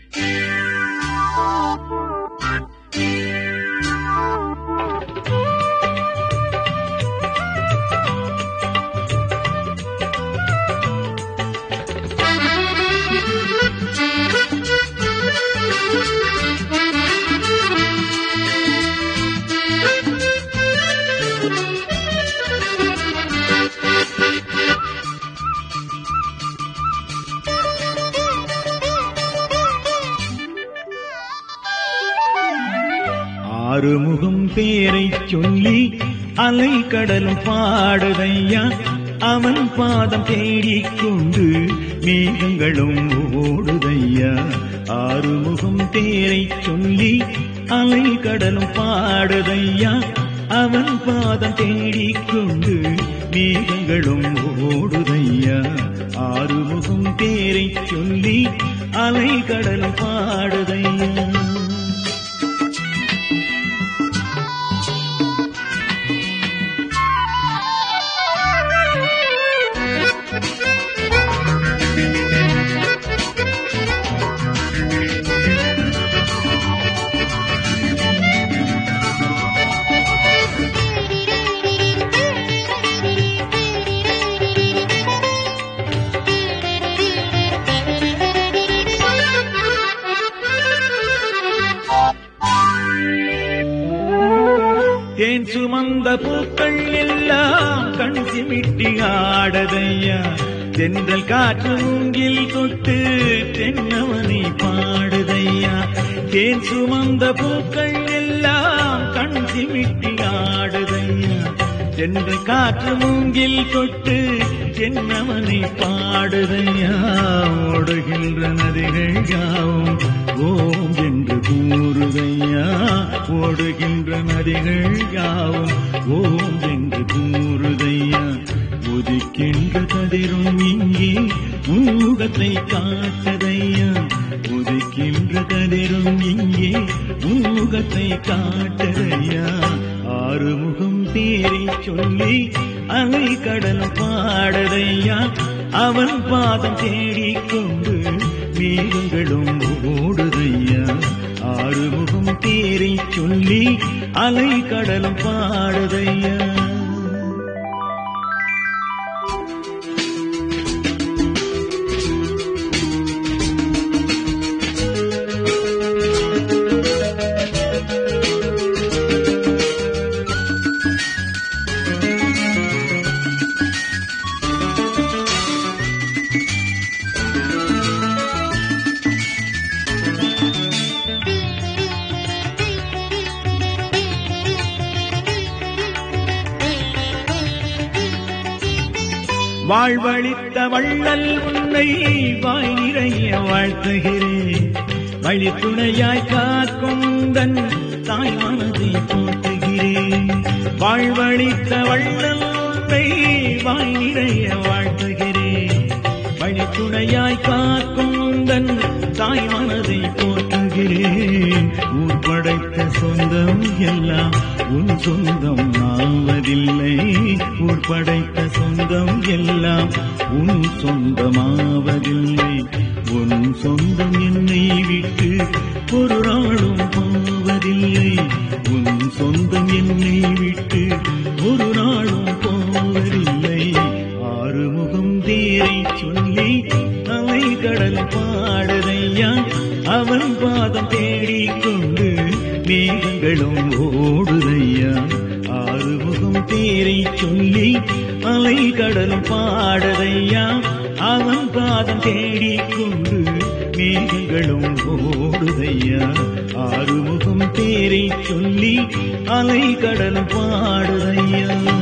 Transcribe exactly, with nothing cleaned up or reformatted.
ஆறுமுகம் பேரைச் சொல்லி அலை கடலும் பாடுதையா, அவன் பாதம் தேடிக்கொண்டு மேகங்களும் ஓடுதையா. ஆறுமுகம் பேரைச் சொல்லி அலை கடலும் பாடுதையா, அவன் பாதம் தேடிக்கொண்டு மேகங்களும் ஓடுதையா. ஆறுமுகம் பேரைச் சொல்லி அலை கடலும் பாடுதையா. தேன் சுமந்த பூக்கள் எல்லாம் கண் சிமிட்டி ஆடதையா, தென்றல் காற்று மூங்கில் தொட்டு தென்னவனை பாடுதையா. தேன் சுமந்த பூக்கள் எல்லாம் கண் சிமிட்டி ஆடுதையா, தென்றல் காற்று மூங்கில் தொட்டு தென்னவனை பாடுதையா. ஓடுகின்ற நதிகள் யாவும் ஓம் என்று கூறுதையா, ஓடுகின்ற நதிகள் யாவும் ஓம் என்று கூறுதையா. உதிக்கின்ற கதிரும் இங்கே உன்முகத்தை காட்டுதையா, உதிக்கின்ற கதிரும் இங்கே உன்முகத்தை காட்டுதையா. ஆறுமுகம் பேரைச் சொல்லி அலை கடலும் பாடுதையா, அவன் பாதம் தேடிக்கொண்டு மேகங்களும் ஓடுதையா. ஆறுமுகம் பேரைச் சொல்லி அலை கடலும் பாடுதையா. வாழ்வழித்த வள்ளல் உன்னை வாய் நிறைய வாழ்த்துகிறேன், வழித்துணையாய் காக்கும் தன் தாய் மனதை போற்றுகிறேன். வாழ்வழித்த வள்ளல் உன்னை வாய் நிறைய வாழ்த்துகிறேன், வழித்துணையாய் காக்கும் தன் தாய் மனதை போற்றுகிறேன். ஊர் படைத்த சொந்தம் எல்லாம் உன் சொந்தம் ஆவதில்லை, ஊர் படைத்த சொந்தம் எல்லாம் உன் சொந்தமாவதில்லை. உன் சொந்தம் என்னை விட்டு ஒரு நாளும் போவதில்லை, உன் சொந்தம் என்னை விட்டு ஒரு நாளும் போவதில்லை. ஆறுமுகம் தேரைச் சொல்லி அலை கடல் பாடுதையா, அவன் பாதம் தேடிக்கொண்டு மேகங்களும் ஓடுதையா. ஆறுமுகம் பேரைச் சொல்லி அலை கடலும் பாடுதையா, அவன் பாதம் தேடிக்கொண்டு மேகங்களும் ஓடுதையா. ஆறுமுகம் பேரைச் சொல்லி அலை கடலும் பாடுதையா.